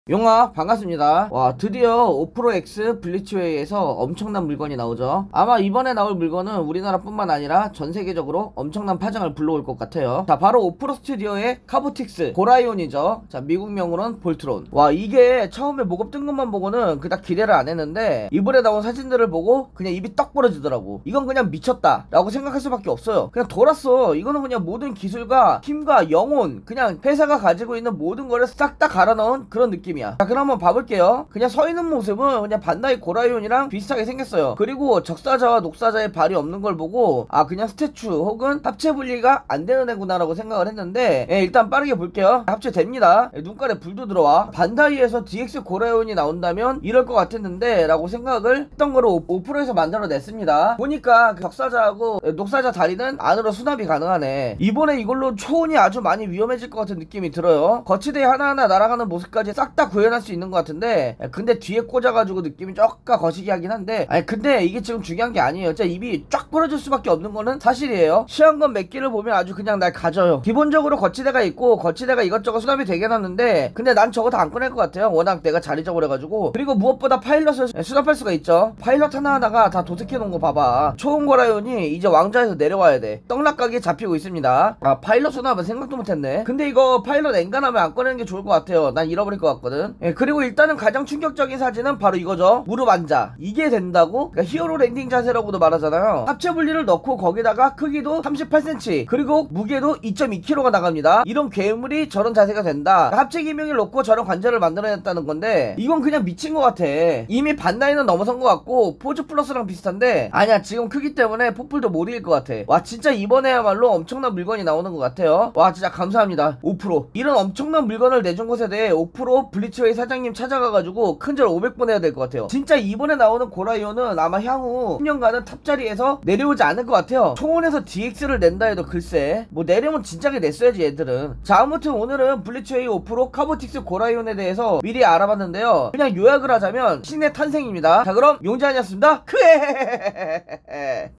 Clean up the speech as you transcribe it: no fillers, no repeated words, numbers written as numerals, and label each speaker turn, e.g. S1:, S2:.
S1: 용아 반갑습니다. 와, 드디어 5프로 X 블리츠웨이에서 엄청난 물건이 나오죠. 아마 이번에 나올 물건은 우리나라뿐만 아니라 전세계적으로 엄청난 파장을 불러올 것 같아요. 자, 바로 5프로 스튜디오의 카보틱스 고라이온이죠. 자, 미국명으로는 볼트론. 와, 이게 처음에 모급 뜬 것만 보고는 그닥 기대를 안 했는데 이번에 나온 사진들을 보고 그냥 입이 떡 벌어지더라고. 이건 그냥 미쳤다 라고 생각할 수밖에 없어요. 그냥 돌았어. 이거는 그냥 모든 기술과 힘과 영혼, 그냥 회사가 가지고 있는 모든 거를 싹 다 갈아 넣은 그런 느낌. 자, 그럼 한번 봐볼게요. 그냥 서있는 모습은 그냥 반다이 고라이온이랑 비슷하게 생겼어요. 그리고 적사자와 녹사자의 발이 없는 걸 보고 아, 그냥 스태츄 혹은 합체 분리가 안 되는 애구나 라고 생각을 했는데 일단 빠르게 볼게요. 합체됩니다. 눈깔에 불도 들어와. 반다이에서 DX 고라이온이 나온다면 이럴 것 같았는데 라고 생각을 했던 거를 5%에서 만들어냈습니다. 보니까 적사자하고 녹사자 다리는 안으로 수납이 가능하네. 이번에 이걸로 초원이 아주 많이 위험해질 것 같은 느낌이 들어요. 거치대 하나하나 날아가는 모습까지 싹 다 구현할 수 있는 것 같은데 근데 뒤에 꽂아가지고 느낌이 쪼까 거시기 하긴 한데 근데 이게 지금 중요한 게 아니에요. 진짜 입이 쫙 벌어질 수밖에 없는 거는 사실이에요. 시험관 몇 개를 보면 아주 그냥 날 가져요. 기본적으로 거치대가 있고 거치대가 이것저것 수납이 되게 해놨는데 근데 난 저거 다 안 꺼낼 것 같아요. 워낙 내가 잘 잊어버려가지고. 그리고 무엇보다 파일럿을 수납할 수가 있죠. 파일럿 하나하나가 다 도색해 놓은 거 봐봐. 초원 고라이온이 이제 왕좌에서 내려와야 돼. 떡락가게 잡히고 있습니다. 아, 파일럿 수납은 생각도 못했네. 근데 이거 파일럿 엔간하면 안 꺼내는 게 좋을 것 같아요. 난 잃어버릴 것 같거든. 그리고 일단은 가장 충격적인 사진은 바로 이거죠. 무릎 앉아. 이게 된다고? 그러니까 히어로 랜딩 자세라고도 말하잖아요. 합체 분리를 넣고 거기다가 크기도 38cm 그리고 무게도 2.2kg가 나갑니다. 이런 괴물이 저런 자세가 된다. 합체 기명을 넣고 저런 관절을 만들어냈다는 건데 이건 그냥 미친 것 같아. 이미 반다이는 넘어선 것 같고 포즈 플러스랑 비슷한데 아니야, 지금 크기 때문에 폭풀도 못 이길 것 같아. 와, 진짜 이번에야말로 엄청난 물건이 나오는 것 같아요. 와, 진짜 감사합니다 5%. 이런 엄청난 물건을 내준 것에 대해 5% 블리츠웨이 사장님 찾아가가지고 큰절 500번 해야 될 것 같아요. 진짜 이번에 나오는 고라이온은 아마 향후 10년간은 탑자리에서 내려오지 않을 것 같아요. 초원에서 DX를 낸다 해도 글쎄 뭐 내려면 진작에 냈어야지 얘들은. 자, 아무튼 오늘은 블리츠웨이 5% 카보틱스 고라이온에 대해서 미리 알아봤는데요. 그냥 요약을 하자면 신의 탄생입니다. 자, 그럼 용자아니었습니다. 크에